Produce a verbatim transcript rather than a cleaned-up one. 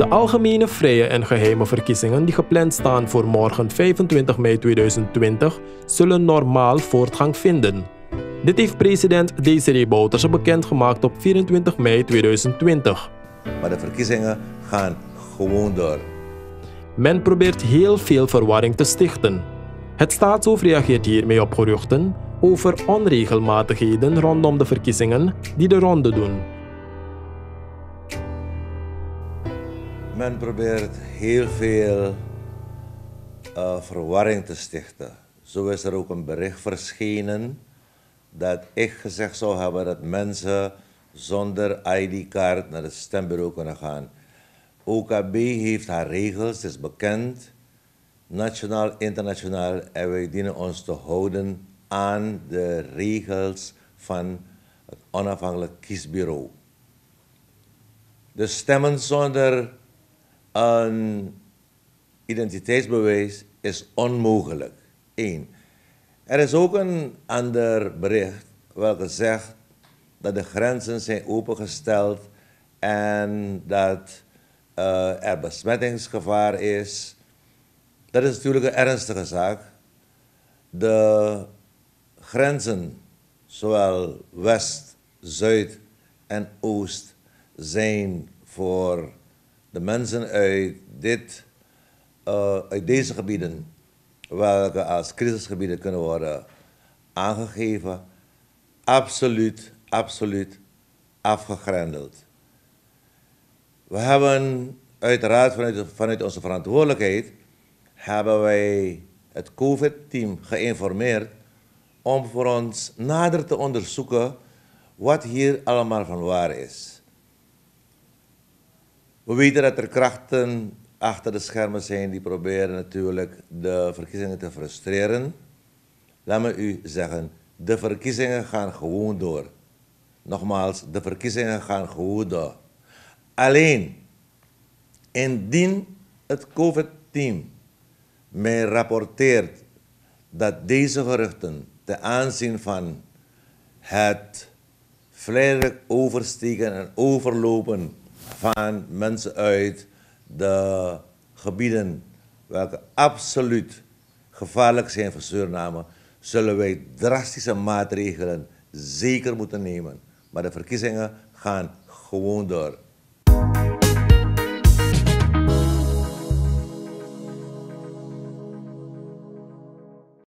De algemene, vrije en geheime verkiezingen die gepland staan voor morgen vijfentwintig mei tweeduizend twintig zullen normaal voortgang vinden. Dit heeft president Desiree Bouterse bekendgemaakt op vierentwintig mei tweeduizend twintig. Maar de verkiezingen gaan gewoon door. Men probeert heel veel verwarring te stichten. Het staatshoofd reageert hiermee op geruchten over onregelmatigheden rondom de verkiezingen die de ronde doen. Men probeert heel veel uh, verwarring te stichten. Zo is er ook een bericht verschenen dat ik gezegd zou hebben dat mensen zonder I D-kaart naar het stembureau kunnen gaan. O K B heeft haar regels, het is bekend, nationaal, internationaal, en wij dienen ons te houden aan de regels van het onafhankelijk kiesbureau. Dus stemmen zonder een identiteitsbewijs is onmogelijk. Eén. Er is ook een ander bericht welke zegt dat de grenzen zijn opengesteld en dat uh, er besmettingsgevaar is. Dat is natuurlijk een ernstige zaak. De grenzen, zowel West, Zuid en Oost, zijn voor de mensen uit, dit, uh, uit deze gebieden, welke als crisisgebieden kunnen worden aangegeven, absoluut, absoluut afgegrendeld. We hebben uiteraard vanuit, vanuit onze verantwoordelijkheid, hebben wij het COVID-team geïnformeerd om voor ons nader te onderzoeken wat hier allemaal van waar is. We weten dat er krachten achter de schermen zijn die proberen natuurlijk de verkiezingen te frustreren. Laat me u zeggen, de verkiezingen gaan gewoon door. Nogmaals, de verkiezingen gaan gewoon door. Alleen, indien het COVID-team mij rapporteert dat deze geruchten ten aanzien van het vrijelijk oversteken en overlopen van mensen uit de gebieden welke absoluut gevaarlijk zijn voor Suriname, zullen wij drastische maatregelen zeker moeten nemen. Maar de verkiezingen gaan gewoon door.